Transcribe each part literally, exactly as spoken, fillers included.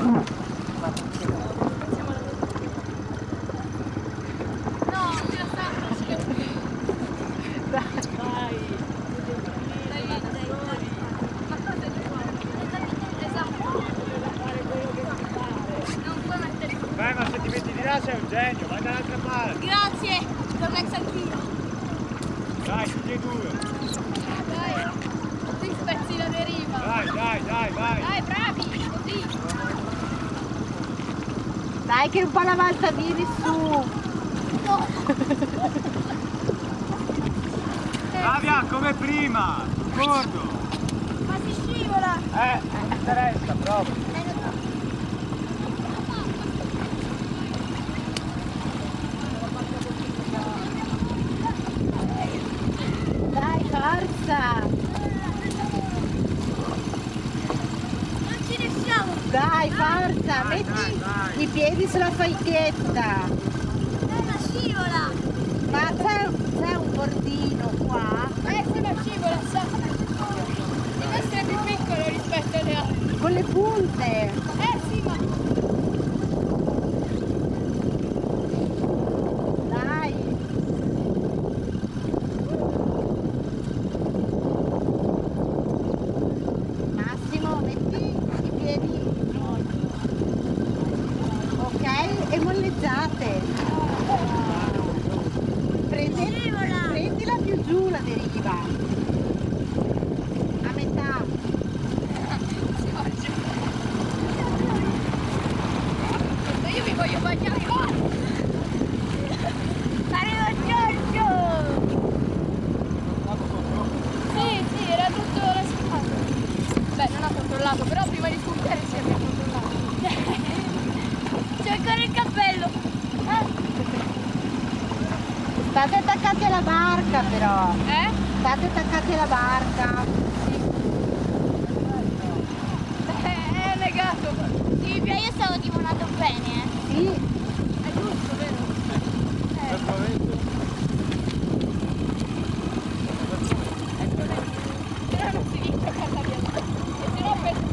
Beh, ma se ti metti di là sei un genio, vai dall'altra parte. Grazie, l'ho messo anch'io. Dai, tutti e due. Dai, ti spezzi la deriva. Dai, dai, dai, vai. Dai, bravi, così. Dai che un po' alla volta vieni su. No. Flavia, come prima, cordo. Ma si scivola. Eh, non interessa, proprio. Dai, forza. Non ci riusciamo. Dai, forza, Dai, metti dai, dai. i piedi sulla falchetta. Eh, ma scivola. Ma c'è c'è un bordino qua Eh sì, ma scivola, sa. Il nostro è più piccolo rispetto alle altre. con le punte. Eh sì, ma... Dai. Massimo, metti i piedi. Ok, e molleggiate. Prendi, prendila più giù la deriva. A metà. Io mi voglio bagnare qua! Arrivo Giorgio! Sì, sì, era tutto nascosto. Beh, non ha controllato, però prima di scoppiare si è controllato. C'è ancora il cappello! Eh? State attaccati alla barca però. Eh? State attaccati alla barca. Eh, è negato! Sì, io stavo timonato bene, eh! Sì. È giusto, vero? Eh. Però non si dice cosa via. E se no per...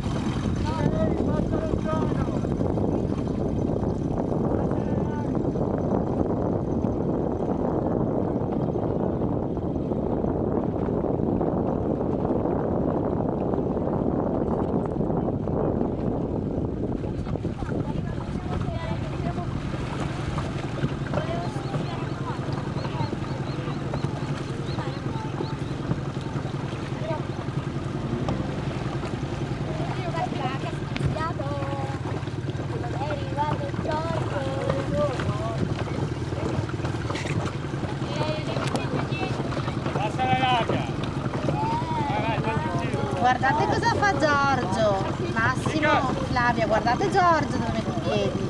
Passa la raga. Vai, vai, fatti un giro. Guardate cosa fa Giorgio. Massimo, Flavia, guardate Giorgio dove mette i piedi.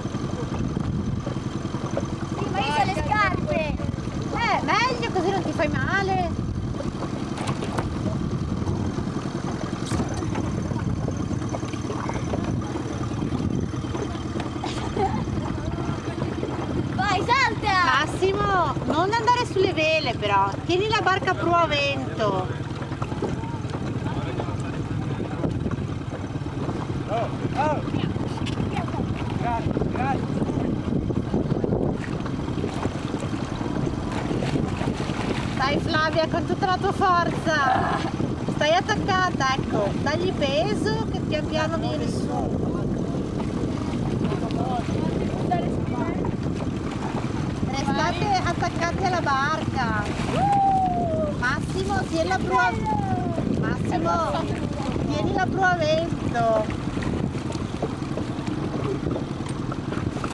Sì, ma io ho le scarpe! Eh, meglio così non ti fai male. Vai, salta! Massimo, non andare sulle vele però. Tieni la barca a prua a vento. Oh, oh. Grazie, grazie. Dai Flavia, con tutta la tua forza. Stai attaccata, ecco. Dagli peso che pian piano vieni su. Restate attaccati alla barca. Massimo, tieni la prua. Massimo, tieni la prua a vento.